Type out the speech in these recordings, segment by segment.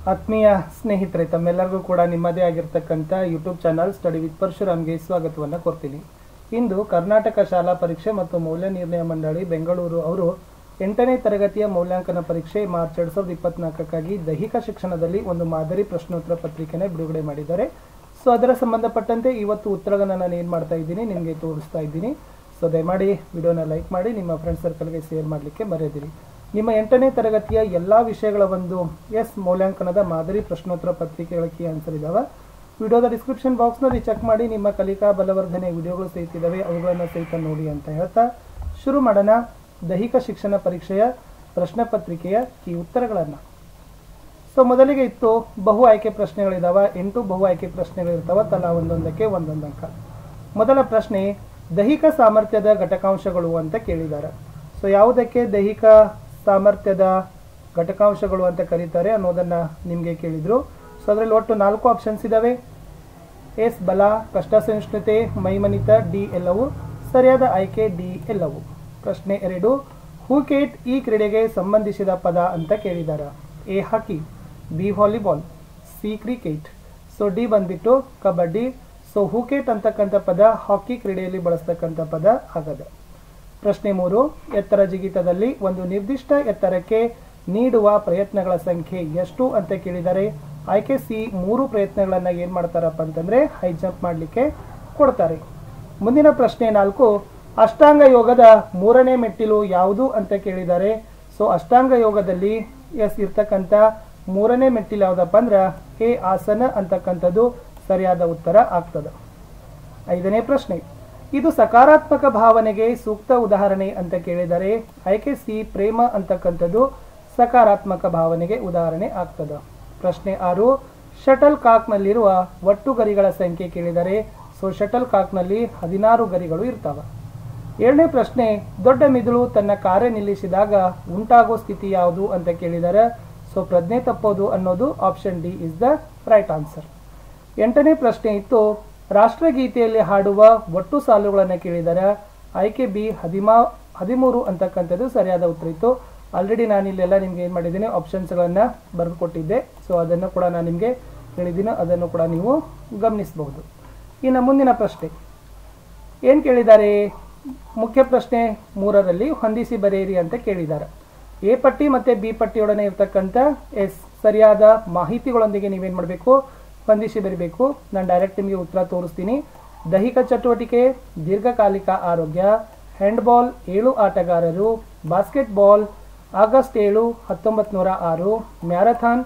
ಆತ್ಮೀಯ ಸ್ನೇಹಿತರೆ, ತಮ್ಮೆಲ್ಲರಿಗೂ ಕೂಡ ನಿಮ್ಮದೇ ಆಗಿರ್ತಕ್ಕಂಥ ಯೂಟ್ಯೂಬ್ ಚಾನಲ್ ಸ್ಟಡಿ ವಿತ್ ಪರಶುರಾಮ್ಗೆ ಸ್ವಾಗತವನ್ನು ಕೊಡ್ತೀನಿ. ಇಂದು ಕರ್ನಾಟಕ ಶಾಲಾ ಪರೀಕ್ಷೆ ಮತ್ತು ಮೌಲ್ಯ ನಿರ್ಣಯ ಮಂಡಳಿ ಬೆಂಗಳೂರು ಅವರು 8ನೇ ತರಗತಿಯ ಮೌಲ್ಯಾಂಕನ ಪರೀಕ್ಷೆ ಮಾರ್ಚ್ 2024ಕ್ಕಾಗಿ ದೈಹಿಕ ಶಿಕ್ಷಣದಲ್ಲಿ ಒಂದು ಮಾದರಿ ಪ್ರಶ್ನೋತ್ತರ ಪತ್ರಿಕೆನ ಬಿಡುಗಡೆ ಮಾಡಿದ್ದಾರೆ. ಸೊ ಅದರ ಸಂಬಂಧಪಟ್ಟಂತೆ ಇವತ್ತು ಉತ್ತರಗಳನ್ನು ನಾನು ಏನು ಮಾಡ್ತಾ ಇದ್ದೀನಿ ನಿಮಗೆ ತೋರಿಸ್ತಾ ಇದ್ದೀನಿ. ಸೊ ದಯಮಾಡಿ ವಿಡಿಯೋನ ಲೈಕ್ ಮಾಡಿ ನಿಮ್ಮ ಫ್ರೆಂಡ್ ಸರ್ಕಲ್ಗೆ ಶೇರ್ ಮಾಡಲಿಕ್ಕೆ ಮರೆಯದಿರಿ. ನಿಮ್ಮ 8ನೇ ತರಗತಿಯ ಎಲ್ಲ ವಿಷಯಗಳ ಒಂದು ಮೌಲ್ಯಾಂಕನದ ಮಾದರಿ ಪ್ರಶ್ನೋತ್ತರ ಪತ್ರಿಕೆಗಳ ಕೀ ಆನ್ಸರ್ ಇದಾವೆ. ವಿಡಿಯೋದ ಡಿಸ್ಕ್ರಿಪ್ಷನ್ ಬಾಕ್ಸ್ನಲ್ಲಿ ಚೆಕ್ ಮಾಡಿ. ನಿಮ್ಮ ಕಲಿಕಾ ಬಲವರ್ಧನೆ ವಿಡಿಯೋಗಳು ಸಹಿತ ಇದ್ದಾವೆ, ಅವುಗಳನ್ನು ಸಹಿತ ನೋಡಿ ಅಂತ ಹೇಳ್ತಾ ಶುರು ಮಾಡೋಣ ದೈಹಿಕ ಶಿಕ್ಷಣ ಪರೀಕ್ಷೆಯ ಪ್ರಶ್ನೆ ಪತ್ರಿಕೆಯ ಕೀ ಉತ್ತರಗಳನ್ನು. ಸೊ ಮೊದಲಿಗೆ ಇತ್ತು ಬಹು ಆಯ್ಕೆ ಪ್ರಶ್ನೆಗಳಿದಾವೆ. 8 ಬಹು ಆಯ್ಕೆ ಪ್ರಶ್ನೆಗಳಿರ್ತಾವೆ, ತಲಾ ಒಂದೊಂದಕ್ಕೆ ಒಂದೊಂದು ಅಂಕ. ಮೊದಲ ಪ್ರಶ್ನೆ, ದೈಹಿಕ ಸಾಮರ್ಥ್ಯದ ಘಟಕಾಂಶಗಳು ಅಂತ ಕೇಳಿದ್ದಾರೆ. ಸೊ ಯಾವುದಕ್ಕೆ ದೈಹಿಕ ಸಾಮರ್ಥ್ಯದ ಘಟಕಾಂಶಗಳು ಅಂತ ಕರೀತಾರೆ ಅನ್ನೋದನ್ನು ನಿಮಗೆ ಕೇಳಿದರು. ಸೊ ಅದರಲ್ಲಿ ಒಟ್ಟು 4 ಆಪ್ಷನ್ಸ್ ಇದ್ದಾವೆ. ಎಸ್ ಬಲ, ಕಷ್ಟ ಸಹಿಷ್ಣುತೆ, ಮೈಮನಿತ, ಡಿ ಎಲ್ಲವೂ. ಸರಿಯಾದ ಆಯ್ಕೆ ಡಿ ಎಲ್ಲವೂ. ಪ್ರಶ್ನೆ 2, ಹೂಕೇಟ್ ಈ ಕ್ರೀಡೆಗೆ ಸಂಬಂಧಿಸಿದ ಪದ ಅಂತ ಕೇಳಿದ್ದಾರೆ. A hockey, B volleyball, C cricket. So D ಬಂದ್ಬಿಟ್ಟು ಕಬಡ್ಡಿ. ಸೊ ಹೂಕೇಟ್ ಅಂತಕ್ಕಂಥ ಪದ ಹಾಕಿ ಕ್ರೀಡೆಯಲ್ಲಿ ಬಳಸ್ತಕ್ಕಂಥ ಪದ ಆಗದ. ಪ್ರಶ್ನೆ 3, ಎತ್ತರ ಜಿಗಿತದಲ್ಲಿ ಒಂದು ನಿರ್ದಿಷ್ಟ ಎತ್ತರಕ್ಕೆ ನೀಡುವ ಪ್ರಯತ್ನಗಳ ಸಂಖ್ಯೆ ಎಷ್ಟು ಅಂತ ಕೇಳಿದ್ದಾರೆ. ಆಯ್ಕೆ ಸಿ 3 ಪ್ರಯತ್ನಗಳನ್ನು ಏನು ಮಾಡ್ತಾರಪ್ಪ ಅಂತಂದರೆ ಹೈ ಜಂಪ್ ಮಾಡಲಿಕ್ಕೆ ಕೊಡ್ತಾರೆ. ಮುಂದಿನ ಪ್ರಶ್ನೆ 4, ಅಷ್ಟಾಂಗ ಯೋಗದ 3ನೇ ಮೆಟ್ಟಿಲು ಯಾವುದು ಅಂತ ಕೇಳಿದ್ದಾರೆ. ಸೊ ಅಷ್ಟಾಂಗ ಯೋಗದಲ್ಲಿ ಇರ್ತಕ್ಕಂಥ 3ನೇ ಮೆಟ್ಟಿಲು ಯಾವುದಪ್ಪ ಅಂದ್ರೆ ಎ ಆಸನ ಅಂತಕ್ಕಂಥದ್ದು ಸರಿಯಾದ ಉತ್ತರ ಆಗ್ತದೆ. 5ನೇ ಪ್ರಶ್ನೆ, ಇದು ಸಕಾರಾತ್ಮಕ ಭಾವನೆಗೆ ಸೂಕ್ತ ಉದಾಹರಣೆ ಅಂತ ಕೇಳಿದರೆ. ಆಯ್ಕೆ ಸಿ ಪ್ರೇಮ ಅಂತಕ್ಕಂಥದ್ದು ಸಕಾರಾತ್ಮಕ ಭಾವನೆಗೆ ಉದಾಹರಣೆ ಆಗ್ತದೆ. ಪ್ರಶ್ನೆ 6, ಶಟಲ್ ಕಾಕ್ನಲ್ಲಿರುವ ಒಟ್ಟು ಗರಿಗಳ ಸಂಖ್ಯೆ ಕೇಳಿದರೆ. ಸೊ ಶಟಲ್ ಕಾಕ್ನಲ್ಲಿ 16 ಗರಿಗಳು ಇರ್ತವೆ. 7ನೇ ಪ್ರಶ್ನೆ, ದೊಡ್ಡ ಮಿದುಳು ತನ್ನ ಕಾರ್ಯ ನಿಲ್ಲಿಸಿದಾಗ ಉಂಟಾಗೋ ಸ್ಥಿತಿ ಯಾವುದು ಅಂತ ಕೇಳಿದರೆ. ಸೊ ಪ್ರಜ್ಞೆ ತಪ್ಪೋದು ಅನ್ನೋದು option D is the right answer. 8ನೇ ಪ್ರಶ್ನೆ ಇತ್ತು, ರಾಷ್ಟ್ರಗೀತೆಯಲ್ಲಿ ಹಾಡುವ ಒಟ್ಟು ಸಾಲುಗಳನ್ನು ಕೇಳಿದರೆ. ಆಯ್ಕೆ ಬಿ 13 ಅಂತಕ್ಕಂಥದ್ದು ಸರಿಯಾದ ಉತ್ತರ ಇತ್ತು. ಆಲ್ರೆಡಿ ನಾನು ಇಲ್ಲೆಲ್ಲ ನಿಮ್ಗೆ ಏನು ಮಾಡಿದ್ದೀನಿ ಆಪ್ಷನ್ಸ್ಗಳನ್ನು ಬರೆದು ಕೊಟ್ಟಿದ್ದೆ. ಸೊ ಅದನ್ನು ಕೂಡ ನಾನು ನಿಮಗೆ ಹೇಳಿದ್ದೀನಿ, ಅದನ್ನು ಕೂಡ ನೀವು ಗಮನಿಸಬಹುದು. ಇನ್ನು ಮುಂದಿನ ಪ್ರಶ್ನೆ ಏನು ಕೇಳಿದ್ದಾರೆ? ಮುಖ್ಯ ಪ್ರಶ್ನೆ 3ರಲ್ಲಿ ಹೊಂದಿಸಿ ಬರೆಯಿರಿ ಅಂತ ಕೇಳಿದ್ದಾರೆ. ಎ ಪಟ್ಟಿ ಮತ್ತು ಬಿ ಪಟ್ಟಿಯೊಡನೆ ಇರ್ತಕ್ಕಂಥ ಸರಿಯಾದ ಮಾಹಿತಿಗಳೊಂದಿಗೆ ನೀವೇನು ಮಾಡಬೇಕು, ಹೊಂದಿಸಿ ಬರೀಬೇಕು. ನಾನು ಡೈರೆಕ್ಟ್ ನಿಮಗೆ ಉತ್ತರ ತೋರಿಸ್ತೀನಿ. ದೈಹಿಕ ಚಟುವಟಿಕೆ, ದೀರ್ಘಕಾಲಿಕ ಆರೋಗ್ಯ, ಹ್ಯಾಂಡ್ಬಾಲ್ 7 ಆಟಗಾರರು, ಬಾಸ್ಕೆಟ್ಬಾಲ್ ಆಗಸ್ಟ್ 7, 1906, ಮ್ಯಾರಥಾನ್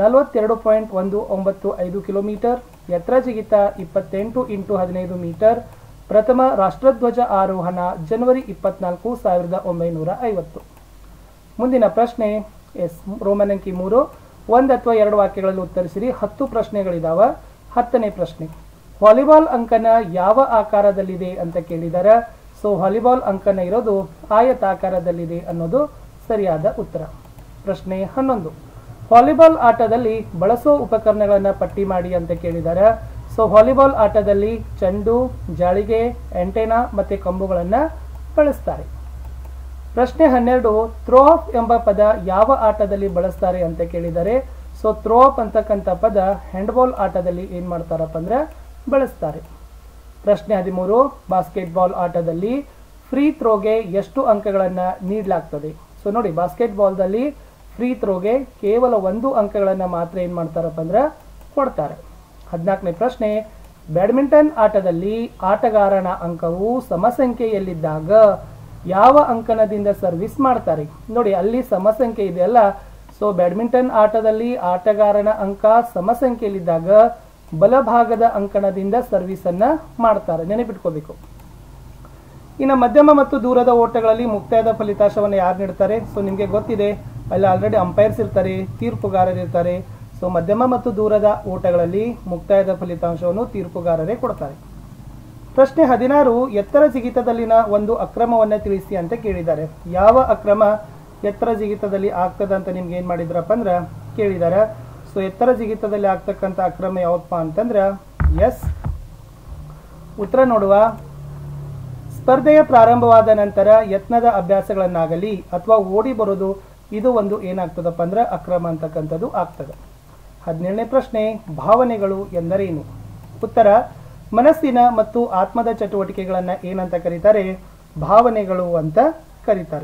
42.195 ಕಿಲೋಮೀಟರ್, ಎತ್ತರ ಜಿಗಿತ 28 × 15 ಮೀಟರ್, ಪ್ರಥಮ ರಾಷ್ಟ್ರಧ್ವಜ ಆರೋಹಣ ಜನವರಿ 24, 1950. ಮುಂದಿನ ಪ್ರಶ್ನೆ ರೋಮನ್ ಅಂಕಿ 3, 1 ಅಥವಾ 2 ವಾಕ್ಯಗಳಲ್ಲಿ ಉತ್ತರಿಸಿರಿ. 10 ಪ್ರಶ್ನೆಗಳಿದಾವೆ. 10ನೇ ಪ್ರಶ್ನೆ, ವಾಲಿಬಾಲ್ ಅಂಕನ ಯಾವ ಆಕಾರದಲ್ಲಿದೆ ಅಂತ ಕೇಳಿದ್ದಾರೆ. ಸೊ ವಾಲಿಬಾಲ್ ಅಂಕನ ಇರೋದು ಆಯತಾಕಾರದಲ್ಲಿದೆ ಅನ್ನೋದು ಸರಿಯಾದ ಉತ್ತರ. ಪ್ರಶ್ನೆ 11, ವಾಲಿಬಾಲ್ ಆಟದಲ್ಲಿ ಬಳಸೋ ಉಪಕರಣಗಳನ್ನು ಪಟ್ಟಿ ಮಾಡಿ ಅಂತ ಕೇಳಿದ್ದಾರೆ. ಸೊ ವಾಲಿಬಾಲ್ ಆಟದಲ್ಲಿ ಚೆಂಡು, ಜಾಳಿಗೆ, ಆಂಟೆನಾ ಮತ್ತು ಕಂಬುಗಳನ್ನು ಬಳಸ್ತಾರೆ. ಪ್ರಶ್ನೆ 12, ಥ್ರೋ ಆಫ್ ಎಂಬ ಪದ ಯಾವ ಆಟದಲ್ಲಿ ಬಳಸ್ತಾರೆ ಅಂತ ಕೇಳಿದ್ದಾರೆ. ಸೊ ಥ್ರೋ ಆಫ್ ಅಂತಕ್ಕಂಥ ಪದ ಹ್ಯಾಂಡ್ಬಾಲ್ ಆಟದಲ್ಲಿ ಏನು ಮಾಡ್ತಾರಪ್ಪ ಅಂದ್ರೆ ಬಳಸ್ತಾರೆ. ಪ್ರಶ್ನೆ 13, ಬಾಸ್ಕೆಟ್ಬಾಲ್ ಆಟದಲ್ಲಿ ಫ್ರೀ ಥ್ರೋಗೆ ಎಷ್ಟು ಅಂಕಗಳನ್ನು ನೀಡಲಾಗ್ತದೆ. ಸೊ ನೋಡಿ, ಬಾಸ್ಕೆಟ್ಬಾಲ್ದಲ್ಲಿ ಫ್ರೀ ಥ್ರೋಗೆ ಕೇವಲ 1 ಅಂಕಗಳನ್ನು ಮಾತ್ರ ಏನು ಮಾಡ್ತಾರಪ್ಪ ಅಂದ್ರೆ ಕೊಡ್ತಾರೆ. 14ನೇ ಪ್ರಶ್ನೆ, ಬ್ಯಾಡ್ಮಿಂಟನ್ ಆಟದಲ್ಲಿ ಆಟಗಾರನ ಅಂಕವು ಸಮಸಂಖ್ಯೆಯಲ್ಲಿದ್ದಾಗ ಯಾವ ಅಂಕಣದಿಂದ ಸರ್ವಿಸ್ ಮಾಡ್ತಾರೆ. ನೋಡಿ, ಅಲ್ಲಿ ಸಮಸಂಖ್ಯೆ ಇದೆಯಲ್ಲ. ಸೊ ಬ್ಯಾಡ್ಮಿಂಟನ್ ಆಟದಲ್ಲಿ ಆಟಗಾರನ ಅಂಕ ಸಮಸಂಖ್ಯೆಯಲ್ಲಿದ್ದಾಗ ಬಲಭಾಗದ ಅಂಕಣದಿಂದ ಸರ್ವಿಸನ್ನು ಮಾಡ್ತಾರೆ, ನೆನಪಿಟ್ಕೋಬೇಕು. ಇನ್ನು ಮಧ್ಯಮ ಮತ್ತು ದೂರದ ಓಟಗಳಲ್ಲಿ ಮುಕ್ತಾಯದ ಫಲಿತಾಂಶವನ್ನು ಯಾರು ನೀಡ್ತಾರೆ. ಸೊ ನಿಮಗೆ ಗೊತ್ತಿದೆ, ಅಲ್ಲಿ ಆಲ್ರೆಡಿ ಅಂಪೈರ್ಸ್ ಇರ್ತಾರೆ, ತೀರ್ಪುಗಾರರು ಇರ್ತಾರೆ. ಸೊ ಮಧ್ಯಮ ಮತ್ತು ದೂರದ ಓಟಗಳಲ್ಲಿ ಮುಕ್ತಾಯದ ಫಲಿತಾಂಶವನ್ನು ತೀರ್ಪುಗಾರರೇ ಕೊಡ್ತಾರೆ. ಪ್ರಶ್ನೆ 16, ಎತ್ತರ ಜಿಗಿತದಲ್ಲಿನ ಒಂದು ಅಕ್ರಮವನ್ನು ತಿಳಿಸಿ ಅಂತ ಕೇಳಿದ್ದಾರೆ. ಯಾವ ಅಕ್ರಮ ಎತ್ತರ ಜಿಗಿತದಲ್ಲಿ ಆಗ್ತದೆ ಅಂತ ನಿಮ್ಗೆ ಏನು ಮಾಡಿದ್ರಪ್ಪ ಅಂದ್ರೆ ಕೇಳಿದ್ದಾರೆ. ಸೊ ಎತ್ತರ ಜಿಗಿತದಲ್ಲಿ ಆಗ್ತಕ್ಕಂಥ ಅಕ್ರಮ ಯಾವಪ್ಪ ಅಂತಂದ್ರೆ ಉತ್ತರ ನೋಡುವ. ಸ್ಪರ್ಧೆಯ ಪ್ರಾರಂಭವಾದ ನಂತರ ಯತ್ನದ ಅಭ್ಯಾಸಗಳನ್ನಾಗಲಿ ಅಥವಾ ಓಡಿ ಬರೋದು, ಇದು ಒಂದು ಏನಾಗ್ತದಪ್ಪ ಅಂದ್ರೆ ಅಕ್ರಮ ಅಂತಕ್ಕಂಥದ್ದು ಆಗ್ತದೆ. 17ನೇ ಪ್ರಶ್ನೆ, ಭಾವನೆಗಳು ಎಂದರೇನು? ಉತ್ತರ, ಮನಸ್ಸಿನ ಮತ್ತು ಆತ್ಮದ ಚಟುವಟಿಕೆಗಳನ್ನು ಏನಂತ ಕರೀತಾರೆ? ಭಾವನೆಗಳು ಅಂತ ಕರೀತಾರೆ.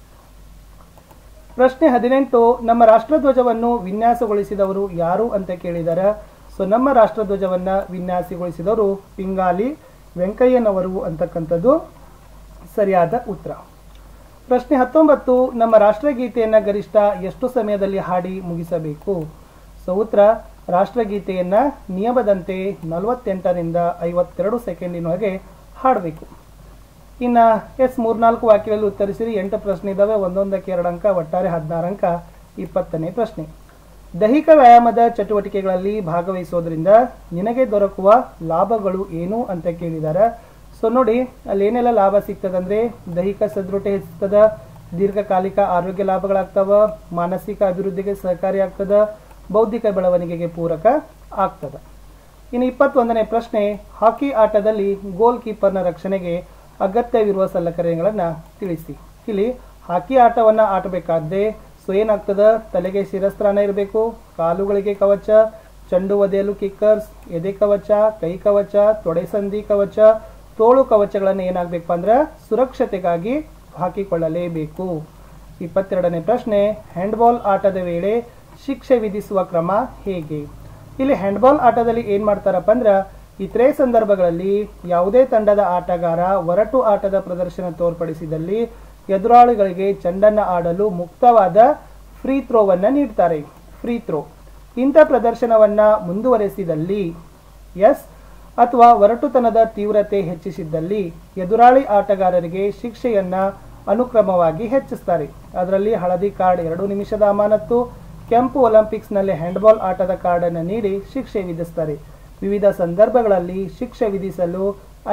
ಪ್ರಶ್ನೆ 18, ನಮ್ಮ ರಾಷ್ಟ್ರಧ್ವಜವನ್ನು ವಿನ್ಯಾಸಗೊಳಿಸಿದವರು ಯಾರು ಅಂತ ಕೇಳಿದ್ದಾರೆ. ಸೊ ನಮ್ಮ ರಾಷ್ಟ್ರಧ್ವಜವನ್ನ ವಿನ್ಯಾಸಗೊಳಿಸಿದವರು ಪಿಂಗಾಲಿ ವೆಂಕಯ್ಯನವರು ಅಂತಕ್ಕಂಥದ್ದು ಸರಿಯಾದ ಉತ್ತರ. ಪ್ರಶ್ನೆ 19, ನಮ್ಮ ರಾಷ್ಟ್ರಗೀತೆಯನ್ನ ಗರಿಷ್ಠ ಎಷ್ಟು ಸಮಯದಲ್ಲಿ ಹಾಡಿ ಮುಗಿಸಬೇಕು? ಸೊ ಉತ್ತರ, ರಾಷ್ಟ್ರಗೀತೆಯನ್ನ ನಿಯಮದಂತೆ 48ರಿಂದ 52 ಸೆಕೆಂಡಿನೊಳಗೆ ಹಾಡಬೇಕು. ಇನ್ನು ಎಸ್ 3-4 ವಾಕ್ಯಗಳಲ್ಲಿ ಉತ್ತರಿಸಿರಿ. 8 ಪ್ರಶ್ನೆ ಇದ್ದಾವೆ, ಒಂದೊಂದಕ್ಕೆ 2 ಅಂಕ, ಒಟ್ಟಾರೆ 16 ಅಂಕ. 20ನೇ ಪ್ರಶ್ನೆ, ದೈಹಿಕ ವ್ಯಾಯಾಮದ ಚಟುವಟಿಕೆಗಳಲ್ಲಿ ಭಾಗವಹಿಸೋದ್ರಿಂದ ನಿನಗೆ ದೊರಕುವ ಲಾಭಗಳು ಏನು ಅಂತ ಕೇಳಿದ್ದಾರೆ. ಸೊ ನೋಡಿ, ಅಲ್ಲಿ ಏನೆಲ್ಲ ಲಾಭ ಸಿಗ್ತದಂದ್ರೆ ದೈಹಿಕ ಸದೃಢತೆ ಹೆಚ್ಚಿಸ್ತದ, ದೀರ್ಘಕಾಲಿಕ ಆರೋಗ್ಯ ಲಾಭಗಳಾಗ್ತವ, ಮಾನಸಿಕ ಅಭಿವೃದ್ಧಿಗೆ ಸಹಕಾರಿ ಆಗ್ತದ, ಬೌದ್ಧಿಕ ಬೆಳವಣಿಗೆಗೆ ಪೂರಕ ಆಗ್ತದ. ಇನ್ನು 21ನೇ ಪ್ರಶ್ನೆ, ಹಾಕಿ ಆಟದಲ್ಲಿ ಗೋಲ್ ಕೀಪರ್ನ ರಕ್ಷಣೆಗೆ ಅಗತ್ಯವಿರುವ ಸಲಕರಣೆಗಳನ್ನು ತಿಳಿಸಿ. ಇಲ್ಲಿ ಹಾಕಿ ಆಟವನ್ನ ಆಟಬೇಕಾದ್ರೆ ಸೊ ಏನಾಗ್ತದ, ತಲೆಗೆ ಶಿರಸ್ತ್ರಾಣ ಇರಬೇಕು, ಕಾಲುಗಳಿಗೆ ಕವಚ, ಚೆಂಡು ಒದೆಯಲು ಕಿಕ್ಕರ್ಸ್, ಎದೆ ಕವಚ, ಕೈ ಕವಚ, ತೊಡೆ ಸಂಧಿ ಕವಚ, ತೋಳು ಕವಚಗಳನ್ನು ಏನಾಗಬೇಕು ಅಂದ್ರೆ ಸುರಕ್ಷತೆಗಾಗಿ ಹಾಕಿಕೊಳ್ಳಲೇಬೇಕು. 22ನೇ ಪ್ರಶ್ನೆ, ಹ್ಯಾಂಡ್ಬಾಲ್ ಆಟದ ವೇಳೆ ಶಿಕ್ಷೆ ವಿಧಿಸುವ ಕ್ರಮ ಹೇಗೆ? ಇಲ್ಲಿ ಹ್ಯಾಂಡ್ಬಾಲ್ ಆಟದಲ್ಲಿ ಏನ್ ಮಾಡ್ತಾರಪ್ಪ ಅಂದ್ರೆ ಇತರೆ ಸಂದರ್ಭಗಳಲ್ಲಿ ಯಾವುದೇ ತಂಡದ ಆಟಗಾರ ಒರಟು ಆಟದ ಪ್ರದರ್ಶನ ತೋರ್ಪಡಿಸಿದಲ್ಲಿ ಎದುರಾಳಿಗಳಿಗೆ ಚೆಂಡನ್ನು ಆಡಲು ಮುಕ್ತವಾದ ಫ್ರೀ ಥ್ರೋವನ್ನ ನೀಡ್ತಾರೆ. ಫ್ರೀ ಥ್ರೋ ಇಂಥ ಪ್ರದರ್ಶನವನ್ನ ಮುಂದುವರೆಸಿದಲ್ಲಿ ಎಸ್ ಅಥವಾ ಒರಟುತನದ ತೀವ್ರತೆ ಹೆಚ್ಚಿಸಿದ್ದಲ್ಲಿ ಎದುರಾಳಿ ಆಟಗಾರರಿಗೆ ಶಿಕ್ಷೆಯನ್ನ ಅನುಕ್ರಮವಾಗಿ ಹೆಚ್ಚಿಸ್ತಾರೆ. ಅದರಲ್ಲಿ ಹಳದಿ ಕಾರ್ಡ್ 2 ನಿಮಿಷದ ಅಮಾನತ್ತು, ಕೆಂಪು ಒಲಿಂಪಿಕ್ಸ್ನಲ್ಲಿ ಹ್ಯಾಂಡ್ಬಾಲ್ ಆಟದ ಕಾರ್ಡ್ ಅನ್ನು ನೀಡಿ ಶಿಕ್ಷೆ ವಿಧಿಸ್ತಾರೆ. ವಿವಿಧ ಸಂದರ್ಭಗಳಲ್ಲಿ ಶಿಕ್ಷೆ ವಿಧಿಸಲು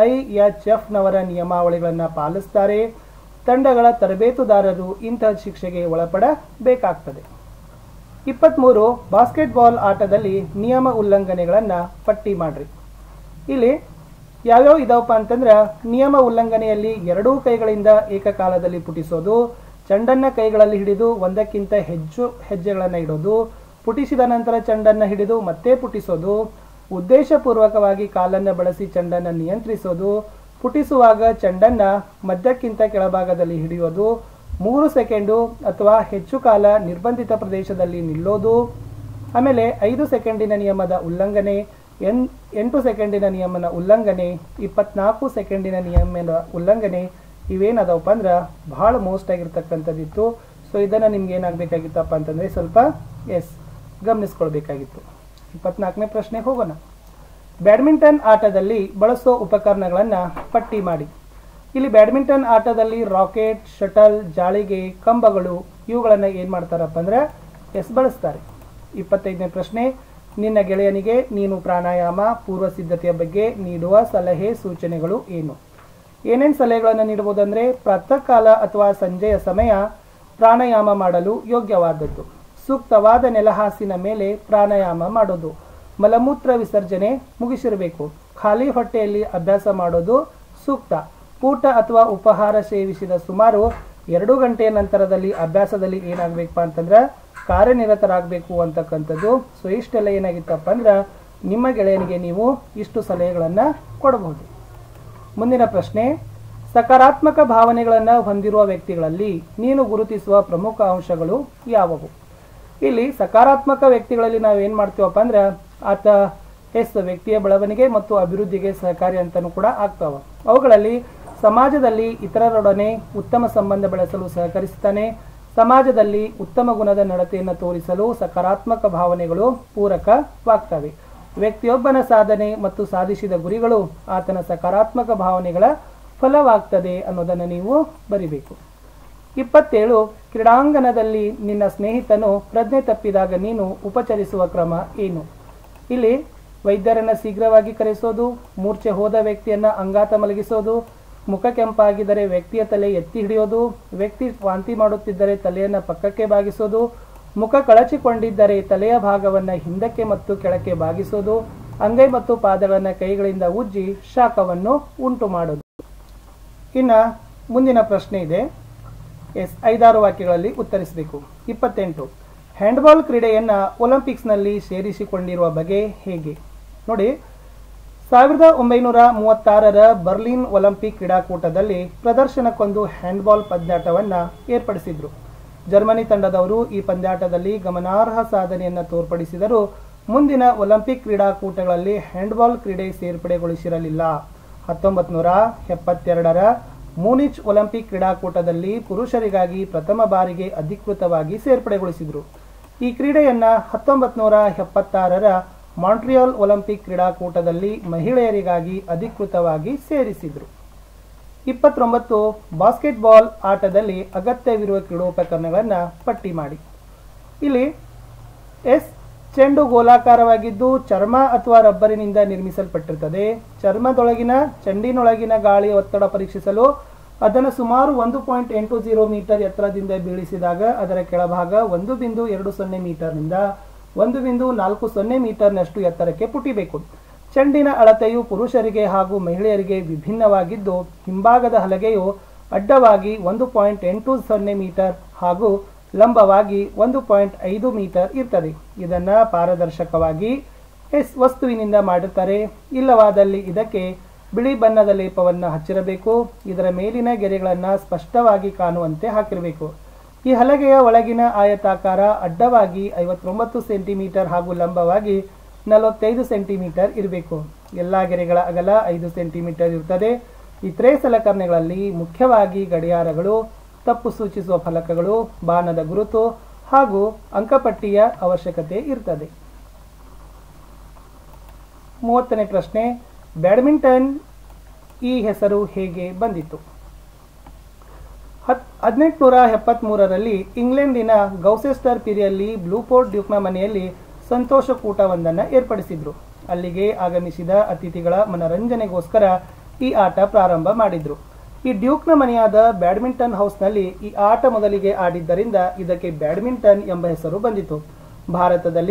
IHF ನವರ ನಿಯಮಾವಳಿಗಳನ್ನು ಪಾಲಿಸುತ್ತಾರೆ. ತಂಡಗಳ ತರಬೇತುದಾರರು ಇಂತಹ ಶಿಕ್ಷೆಗೆ ಒಳಪಡಬೇಕಾಗ್ತದೆ. 23, ಬಾಸ್ಕೆಟ್ಬಾಲ್ ಆಟದಲ್ಲಿ ನಿಯಮ ಉಲ್ಲಂಘನೆಗಳನ್ನು ಪಟ್ಟಿ ಮಾಡ್ರಿ. ಇಲ್ಲಿ ಯಾವ್ಯಾವ ಇದಾವಪ್ಪ ಅಂತಂದ್ರೆ ನಿಯಮ ಉಲ್ಲಂಘನೆಯಲ್ಲಿ 2 ಕೈಗಳಿಂದ ಏಕಕಾಲದಲ್ಲಿ ಪುಟಿಸೋದು, ಚೆಂಡನ್ನ ಕೈಗಳಲ್ಲಿ ಹಿಡಿದು ಒಂದಕ್ಕಿಂತ ಹೆಚ್ಚು ಹೆಜ್ಜೆಗಳನ್ನು ಇಡೋದು, ಪುಟಿಸಿದ ನಂತರ ಚೆಂಡನ್ನು ಹಿಡಿದು ಮತ್ತೆ ಪುಟಿಸೋದು, ಉದ್ದೇಶಪೂರ್ವಕವಾಗಿ ಕಾಲನ್ನು ಬಳಸಿ ಚೆಂಡನ್ನು ನಿಯಂತ್ರಿಸೋದು, ಪುಟಿಸುವಾಗ ಚೆಂಡನ್ನ ಮಧ್ಯಕ್ಕಿಂತ ಕೆಳಭಾಗದಲ್ಲಿ ಹಿಡಿಯೋದು, 3 ಸೆಕೆಂಡು ಅಥವಾ ಹೆಚ್ಚು ಕಾಲ ನಿರ್ಬಂಧಿತ ಪ್ರದೇಶದಲ್ಲಿ ನಿಲ್ಲೋದು, ಆಮೇಲೆ 5 ಸೆಕೆಂಡಿನ ನಿಯಮದ ಉಲ್ಲಂಘನೆ, 8 ಸೆಕೆಂಡಿನ ನಿಯಮನ ಉಲ್ಲಂಘನೆ, 24 ಸೆಕೆಂಡಿನ ನಿಯಮದ ಉಲ್ಲಂಘನೆ ಇವೇನದವಪ್ಪ ಅಂದ್ರೆ ಬಹಳ ಮೋಸ್ಟ್ ಆಗಿರ್ತಕ್ಕಂಥದ್ದಿತ್ತು. ಸೊ ಇದನ್ನು ನಿಮ್ಗೆ ಏನಾಗಬೇಕಾಗಿತ್ತಪ್ಪ ಅಂತಂದರೆ ಸ್ವಲ್ಪ ಗಮನಿಸ್ಕೊಳ್ಬೇಕಾಗಿತ್ತು. 24ನೇ ಪ್ರಶ್ನೆಗೆ ಹೋಗೋಣ. ಬ್ಯಾಡ್ಮಿಂಟನ್ ಆಟದಲ್ಲಿ ಬಳಸೋ ಉಪಕರಣಗಳನ್ನು ಪಟ್ಟಿ ಮಾಡಿ. ಇಲ್ಲಿ ಬ್ಯಾಡ್ಮಿಂಟನ್ ಆಟದಲ್ಲಿ ರಾಕೆಟ್, ಶಟಲ್, ಜಾಳಿಗೆ, ಕಂಬಗಳು ಇವುಗಳನ್ನು ಏನು ಮಾಡ್ತಾರಪ್ಪ ಅಂದ್ರೆ ಬಳಸ್ತಾರೆ. 25ನೇ ಪ್ರಶ್ನೆ, ನಿನ್ನ ಗೆಳೆಯನಿಗೆ ನೀನು ಪ್ರಾಣಾಯಾಮ ಪೂರ್ವ ಸಿದ್ಧತೆಯ ಬಗ್ಗೆ ನೀಡುವ ಸಲಹೆ ಸೂಚನೆಗಳು ಏನು? ಏನೇನು ಸಲಹೆಗಳನ್ನು ನೀಡಬಹುದಂದ್ರೆ ಪ್ರಾತಃ ಕಾಲ ಅಥವಾ ಸಂಜೆಯ ಸಮಯ ಪ್ರಾಣಾಯಾಮ ಮಾಡಲು ಯೋಗ್ಯವಾದದ್ದು, ಸೂಕ್ತವಾದ ನೆಲಹಾಸಿನ ಮೇಲೆ ಪ್ರಾಣಾಯಾಮ ಮಾಡೋದು, ಮಲಮೂತ್ರ ವಿಸರ್ಜನೆ ಮುಗಿಸಿರಬೇಕು, ಖಾಲಿ ಹೊಟ್ಟೆಯಲ್ಲಿ ಅಭ್ಯಾಸ ಮಾಡೋದು ಸೂಕ್ತ, ಊಟ ಅಥವಾ ಉಪಹಾರ ಸೇವಿಸಿದ ಸುಮಾರು 2 ಗಂಟೆಯ ನಂತರದಲ್ಲಿ ಅಭ್ಯಾಸದಲ್ಲಿ ಏನಾಗಬೇಕಪ್ಪ ಅಂತಂದ್ರೆ ಕಾರ್ಯನಿರತರಾಗಬೇಕು ಅಂತಕ್ಕಂಥದ್ದು. ಸೊ ಇಷ್ಟೆಲ್ಲ ಏನಾಗಿತ್ತಪ್ಪ ಅಂದ್ರೆ ನಿಮ್ಮ ಗೆಳೆಯನಿಗೆ ನೀವು ಇಷ್ಟು ಸಲಹೆಗಳನ್ನು ಕೊಡಬಹುದು. ಮುಂದಿನ ಪ್ರಶ್ನೆ, ಸಕಾರಾತ್ಮಕ ಭಾವನೆಗಳನ್ನು ಹೊಂದಿರುವ ವ್ಯಕ್ತಿಗಳಲ್ಲಿ ನೀನು ಗುರುತಿಸುವ ಪ್ರಮುಖ ಅಂಶಗಳು ಯಾವುವು? ಇಲ್ಲಿ ಸಕಾರಾತ್ಮಕ ವ್ಯಕ್ತಿಗಳಲ್ಲಿ ನಾವೇನು ಮಾಡ್ತೀವಪ್ಪ ಅಂದ್ರೆ ಆತ ವ್ಯಕ್ತಿಯ ಬೆಳವಣಿಗೆ ಮತ್ತು ಅಭಿವೃದ್ಧಿಗೆ ಸಹಕಾರಿ ಅಂತಲೂ ಕೂಡ ಆಗ್ತಾವ. ಅವುಗಳಲ್ಲಿ ಸಮಾಜದಲ್ಲಿ ಇತರರೊಡನೆ ಉತ್ತಮ ಸಂಬಂಧ ಬೆಳೆಸಲು ಸಹಕರಿಸುತ್ತಾನೆ, ಸಮಾಜದಲ್ಲಿ ಉತ್ತಮ ಗುಣದ ನಡತೆಯನ್ನು ತೋರಿಸಲು ಸಕಾರಾತ್ಮಕ ಭಾವನೆಗಳು ಪೂರಕವಾಗ್ತವೆ, ವ್ಯಕ್ತಿಯೊಬ್ಬನ ಸಾಧನೆ ಮತ್ತು ಸಾಧಿಸಿದ ಗುರಿಗಳು ಆತನ ಸಕಾರಾತ್ಮಕ ಭಾವನೆಗಳ ಫಲವಾಗ್ತದೆ ಅನ್ನೋದನ್ನು ನೀವು ಬರಿಬೇಕು. 27, ಕ್ರೀಡಾಂಗಣದಲ್ಲಿ ನಿನ್ನ ಸ್ನೇಹಿತನು ಪ್ರಜ್ಞೆ ತಪ್ಪಿದಾಗ ನೀನು ಉಪಚರಿಸುವ ಕ್ರಮ ಏನು? ಇಲ್ಲಿ ವೈದ್ಯರನ್ನು ಶೀಘ್ರವಾಗಿ ಕರೆಸೋದು, ಮೂರ್ಛೆ ಹೋದ ವ್ಯಕ್ತಿಯನ್ನು ಅಂಗಾತ ಮಲಗಿಸೋದು, ಮುಖ ಕೆಂಪಾಗಿದ್ದರೆ ವ್ಯಕ್ತಿಯ ತಲೆ ಎತ್ತಿ ಹಿಡಿಯೋದು, ವ್ಯಕ್ತಿ ವಾಂತಿ ಮಾಡುತ್ತಿದ್ದರೆ ತಲೆಯನ್ನು ಪಕ್ಕಕ್ಕೆ ಬಾಗಿಸೋದು, ಮುಖ ಕಳಚಿಕೊಂಡಿದ್ದರೆ ತಲೆಯ ಭಾಗವನ್ನು ಹಿಂದಕ್ಕೆ ಮತ್ತು ಕೆಳಕ್ಕೆ ಬಾಗಿಸೋದು, ಅಂಗೈ ಮತ್ತು ಪಾದಗಳನ್ನು ಕೈಗಳಿಂದ ಉಜ್ಜಿ ಶಾಖವನ್ನು ಉಂಟು ಮಾಡೋದು. ಇನ್ನು ಮುಂದಿನ ಪ್ರಶ್ನೆ ಇದೆ, 5-6 ವಾಕ್ಯಗಳಲ್ಲಿ ಉತ್ತರಿಸಬೇಕು. 28, ಹ್ಯಾಂಡ್ಬಾಲ್ ಕ್ರೀಡೆಯನ್ನು ಒಲಿಂಪಿಕ್ಸ್ನಲ್ಲಿ ಸೇರಿಸಿಕೊಂಡಿರುವ ಬಗೆ ಹೇಗೆ? ನೋಡಿ, 1936ರ ಬರ್ಲಿನ್ ಒಲಿಂಪಿಕ್ ಕ್ರೀಡಾಕೂಟದಲ್ಲಿ ಪ್ರದರ್ಶನಕ್ಕೊಂದು ಹ್ಯಾಂಡ್ಬಾಲ್ ಪಂದ್ಯಾಟವನ್ನು ಏರ್ಪಡಿಸಿದ್ರು. ಜರ್ಮನಿ ತಂಡದವರು ಈ ಪಂದ್ಯಾಟದಲ್ಲಿ ಗಮನಾರ್ಹ ಸಾಧನೆಯನ್ನು ತೋರ್ಪಡಿಸಿದರೂ ಮುಂದಿನ ಒಲಿಂಪಿಕ್ ಕ್ರೀಡಾಕೂಟಗಳಲ್ಲಿ ಹ್ಯಾಂಡ್ಬಾಲ್ ಕ್ರೀಡೆ ಸೇರ್ಪಡೆಗೊಳಿಸಿರಲಿಲ್ಲ. 1972ರ ಮೂನಿಚ್ ಒಲಿಂಪಿಕ್ ಕ್ರೀಡಾಕೂಟದಲ್ಲಿ ಪುರುಷರಿಗಾಗಿ ಪ್ರಥಮ ಬಾರಿಗೆ ಅಧಿಕೃತವಾಗಿ ಸೇರ್ಪಡೆಗೊಳಿಸಿದರು. ಈ ಕ್ರೀಡೆಯನ್ನು 1976ರ ಮಾಂಟ್ರಿಯಲ್ ಒಲಿಂಪಿಕ್ ಕ್ರೀಡಾಕೂಟದಲ್ಲಿ ಮಹಿಳೆಯರಿಗಾಗಿ ಅಧಿಕೃತವಾಗಿ ಸೇರಿಸಿದರು. 29 ಬಾಸ್ಕೆಟ್ಬಾಲ್ ಆಟದಲ್ಲಿ ಅಗತ್ಯವಿರುವ ಕ್ರೀಡೋಪಕರಣಗಳನ್ನು ಪಟ್ಟಿ ಮಾಡಿ. ಇಲ್ಲಿ ಎಸ್ ಚೆಂಡು ಗೋಲಾಕಾರವಾಗಿದ್ದು ಚರ್ಮ ಅಥವಾ ರಬ್ಬರಿನಿಂದ ನಿರ್ಮಿಸಲ್ಪಟ್ಟಿರುತ್ತದೆ. ಚರ್ಮದೊಳಗಿನ ಚೆಂಡಿನೊಳಗಿನ ಗಾಳಿಯ ಒತ್ತಡ ಪರೀಕ್ಷಿಸಲು ಅದನ್ನು ಸುಮಾರು 1.80 ಮೀಟರ್ ಎತ್ತರದಿಂದ ಬೀಳಿಸಿದಾಗ ಅದರ ಕೆಳಭಾಗ 1.20 ಮೀಟರ್ನಿಂದ 1.40 ಮೀಟರ್ನಷ್ಟು ಎತ್ತರಕ್ಕೆ ಪುಟಿಬೇಕು. ಚೆಂಡಿನ ಅಳತೆಯು ಪುರುಷರಿಗೆ ಹಾಗೂ ಮಹಿಳೆಯರಿಗೆ ವಿಭಿನ್ನವಾಗಿದ್ದು ಹಿಂಭಾಗದ ಹಲಗೆಯು ಅಡ್ಡವಾಗಿ 1.80 ಮೀಟರ್ ಹಾಗೂ ಲಂಬವಾಗಿ 1.5 ಮೀಟರ್ ಇರ್ತದೆ. ಇದನ್ನು ಪಾರದರ್ಶಕವಾಗಿ ವಸ್ತುವಿನಿಂದ ಮಾಡಿರ್ತಾರೆ. ಇಲ್ಲವಾದಲ್ಲಿ ಇದಕ್ಕೆ ಬಿಳಿ ಬಣ್ಣದ ಲೇಪವನ್ನು ಹಚ್ಚಿರಬೇಕು. ಇದರ ಮೇಲಿನ ಗೆರೆಗಳನ್ನು ಸ್ಪಷ್ಟವಾಗಿ ಕಾಣುವಂತೆ ಹಾಕಿರಬೇಕು. ಈ ಹಲಗೆಯ ಒಳಗಿನ ಆಯತಾಕಾರ ಅಡ್ಡವಾಗಿ 59 ಸೆಂಟಿಮೀಟರ್ ಹಾಗೂ ಲಂಬವಾಗಿ 45 ಸೆಂಟಿಮೀಟರ್ ಇರಬೇಕು. ಎಲ್ಲ ಗೆರೆಗಳ ಅಗಲ 5 ಸೆಂಟಿಮೀಟರ್ ಇರುತ್ತದೆ. ಇತರೆ ಸಲಕರಣೆಗಳಲ್ಲಿ ಮುಖ್ಯವಾಗಿ ಗಡಿಯಾರಗಳು, ತಪ್ಪು ಸೂಚಿಸುವ ಫಲಕಗಳು, ಬಾಣದ ಗುರುತು ಹಾಗೂ ಅಂಕಪಟ್ಟಿಯ ಅವಶ್ಯಕತೆ ಇರ್ತದೆ. 30ನೇ ಪ್ರಶ್ನೆ, ಬ್ಯಾಡ್ಮಿಂಟನ್ ಈ ಹೆಸರು ಹೇಗೆ ಬಂದಿತು? 1873ರಲ್ಲಿ ಇಂಗ್ಲೆಂಡಿನ ಗೌಸೆಸ್ಟರ್ ಪಿರಿಯಲ್ಲಿ ಬ್ಲೂಫೋರ್ಟ್ ಡ್ಯೂಕ್ನ ಮನೆಯಲ್ಲಿ ಸಂತೋಷಕೂಟವೊಂದನ್ನು ಏರ್ಪಡಿಸಿದ್ರು. ಅಲ್ಲಿಗೆ ಆಗಮಿಸಿದ ಅತಿಥಿಗಳ ಮನರಂಜನೆಗೋಸ್ಕರ ಈ ಆಟ ಪ್ರಾರಂಭ ಮಾಡಿದ್ರು. ಈ ಡ್ಯೂಕ್ನ ಮನೆಯಾದ ಬ್ಯಾಡ್ಮಿಂಟನ್ ಹೌಸ್ನಲ್ಲಿ ಈ ಆಟ ಮೊದಲಿಗೆ ಆಡಿದ್ದರಿಂದ ಇದಕ್ಕೆ ಬ್ಯಾಡ್ಮಿಂಟನ್ ಎಂಬ ಹೆಸರು ಬಂದಿತು. ಭಾರತದಲ್ಲಿ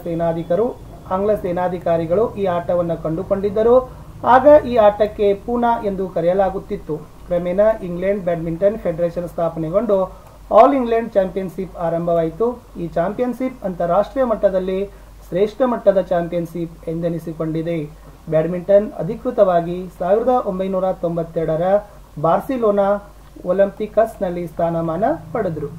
ಆಂಗ್ಲ ಸೇನಾಧಿಕಾರಿಗಳು ಈ ಆಟವನ್ನು ಕಂಡುಕೊಂಡಿದ್ದರು. ಆಗ ಈ ಆಟಕ್ಕೆ ಪೂನಾ ಎಂದು ಕರೆಯಲಾಗುತ್ತಿತ್ತು. ಕ್ರಮೇಣ ಇಂಗ್ಲೆಂಡ್ ಬ್ಯಾಡ್ಮಿಂಟನ್ ಫೆಡರೇಷನ್ ಸ್ಥಾಪನೆಗೊಂಡು ಆಲ್ ಇಂಗ್ಲೆಂಡ್ ಚಾಂಪಿಯನ್ಶಿಪ್ ಆರಂಭವಾಯಿತು. ಈ ಚಾಂಪಿಯನ್ಶಿಪ್ ಅಂತಾರಾಷ್ಟ್ರೀಯ ಮಟ್ಟದಲ್ಲಿ ಶ್ರೇಷ್ಠ ಮಟ್ಟದ ಚಾಂಪಿಯನ್ಶಿಪ್ ಎಂದೆನಿಸಿಕೊಂಡಿದೆ. ಬ್ಯಾಡ್ಮಿಂಟನ್ ಅಧಿಕೃತವಾಗಿ 1992ರ ಬಾರ್ಸಿಲೋನಾ ಒಲಿಂಪಿಕಸ್ನಲ್ಲಿ ಸ್ಥಾನಮಾನ ಪಡೆದರು.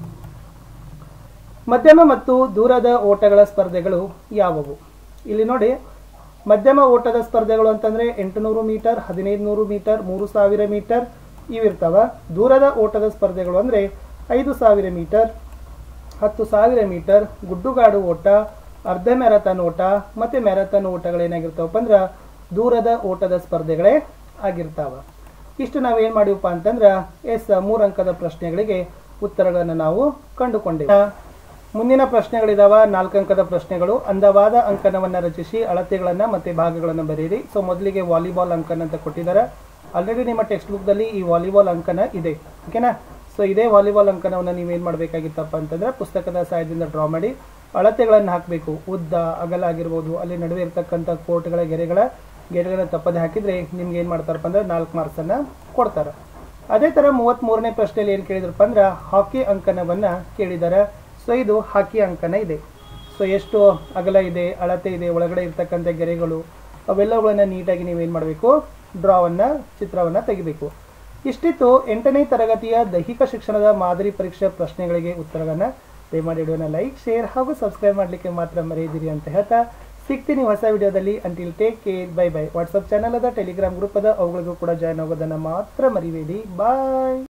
ಮಧ್ಯಮ ಮತ್ತು ದೂರದ ಓಟಗಳ ಸ್ಪರ್ಧೆಗಳು ಯಾವುವು? ಇಲ್ಲಿ ನೋಡಿ, ಮಧ್ಯಮ ಓಟದ ಸ್ಪರ್ಧೆಗಳು ಅಂತಂದ್ರೆ 800 ಮೀಟರ್, 1500 ಮೀಟರ್, 3000 ಮೀಟರ್ ಇವಿರ್ತಾವ. ದೂರದ ಓಟದ ಸ್ಪರ್ಧೆಗಳು ಅಂದ್ರೆ 5000 ಮೀಟರ್, 10,000 ಮೀಟರ್, ಗುಡ್ಡುಗಾಡು ಓಟ, ಅರ್ಧ ಮ್ಯಾರಥಾನ್ ಓಟ ಮತ್ತೆ ಮ್ಯಾರಥಾನ್ ಓಟಗಳೇನಾಗಿರ್ತಾವಪ್ಪ ಅಂದ್ರೆ ದೂರದ ಓಟದ ಸ್ಪರ್ಧೆಗಳೇ ಆಗಿರ್ತಾವ. ಇಷ್ಟು ನಾವೇನ್ ಮಾಡಿವಪ್ಪ ಅಂತಂದ್ರೆ 3 ಅಂಕದ ಪ್ರಶ್ನೆಗಳಿಗೆ ಉತ್ತರಗಳನ್ನು ನಾವು ಕಂಡುಕೊಂಡೇವೆ. ಮುಂದಿನ ಪ್ರಶ್ನೆಗಳಿದಾವ 4 ಅಂಕದ ಪ್ರಶ್ನೆಗಳು. ಅಂದವಾದ ಅಂಕನವನ್ನು ರಚಿಸಿ ಅಳತೆಗಳನ್ನು ಮತ್ತೆ ಭಾಗಗಳನ್ನು ಬರೆಯಿರಿ. ಸೊ ಮೊದಲಿಗೆ ವಾಲಿಬಾಲ್ ಅಂಕನ ಅಂತ ಕೊಟ್ಟಿದ್ದಾರೆ. ಆಲ್ರೆಡಿ ನಿಮ್ಮ ಟೆಕ್ಸ್ಟ್ ಬುಕ್ದಲ್ಲಿ ಈ ವಾಲಿಬಾಲ್ ಅಂಕನ ಇದೆ, ಓಕೆನಾ? ಸೊ ಇದೇ ವಾಲಿಬಾಲ್ ಅಂಕನವನ್ನು ನೀವೇನು ಮಾಡಬೇಕಾಗಿತ್ತಪ್ಪ ಅಂತಂದ್ರೆ ಪುಸ್ತಕದ ಸಹಾಯದಿಂದ ಡ್ರಾ ಮಾಡಿ ಅಳತೆಗಳನ್ನು ಹಾಕಬೇಕು. ಉದ್ದ ಅಗಲ ಆಗಿರ್ಬೋದು, ಅಲ್ಲಿ ನಡುವೆ ಇರ್ತಕ್ಕಂಥ ಕೋರ್ಟ್ಗಳ ಗೆರೆಗಳನ್ನ ತಪ್ಪದೆ ಹಾಕಿದ್ರೆ ನಿಮ್ಗೆ ಏನು ಮಾಡ್ತಾರಪ್ಪ ಅಂದ್ರೆ 4 ಮಾರ್ಕ್ಸನ್ನು ಕೊಡ್ತಾರೆ. ಅದೇ ಥರ 33ನೇ ಪ್ರಶ್ನೆಯಲ್ಲಿ ಏನು ಕೇಳಿದ್ರಪ್ಪ ಅಂದ್ರೆ ಹಾಕಿ ಅಂಕನವನ್ನು ಕೇಳಿದ್ದಾರೆ. ಸೊ ಇದು ಹಾಕಿ ಅಂಕನ ಇದೆ. ಸೊ ಎಷ್ಟು ಅಗಲ ಇದೆ, ಅಳತೆ ಇದೆ, ಒಳಗಡೆ ಇರ್ತಕ್ಕಂಥ ಗೆರೆಗಳು ಅವೆಲ್ಲವುಗಳನ್ನು ನೀಟಾಗಿ ನೀವೇನು ಮಾಡಬೇಕು, ಚಿತ್ರವನ್ನು ತೆಗಿಬೇಕು. ಇಷ್ಟಿತ್ತು 8ನೇ ತರಗತಿಯ ದೈಹಿಕ ಶಿಕ್ಷಣದ ಮಾದರಿ ಪರೀಕ್ಷೆ ಪ್ರಶ್ನೆಗಳಿಗೆ ಉತ್ತರಗಳನ್ನು. ದಯಮಾಡಿ ವಿಡಿಯೋನ ಲೈಕ್, ಶೇರ್ ಹಾಗೂ ಸಬ್ಸ್ಕ್ರೈಬ್ ಮಾಡಲಿಕ್ಕೆ ಮಾತ್ರ ಮರೆಯದಿರಿ ಅಂತ ಹೇಳ್ತಾ ಸಿಗ್ತೀನಿ ಹೊಸ ವಿಡಿಯೋದಲ್ಲಿ. Until take care, bye bye. WhatsApp channel ಅದ, ಟೆಲಿಗ್ರಾಮ್ ಗ್ರೂಪ್ ಅದ, ಅವುಗಳಿಗೂ ಕೂಡ ಜಾಯ್ನ್ ಆಗೋದನ್ನು ಮಾತ್ರ ಮರಿಬೇಡಿ. ಬಾಯ್.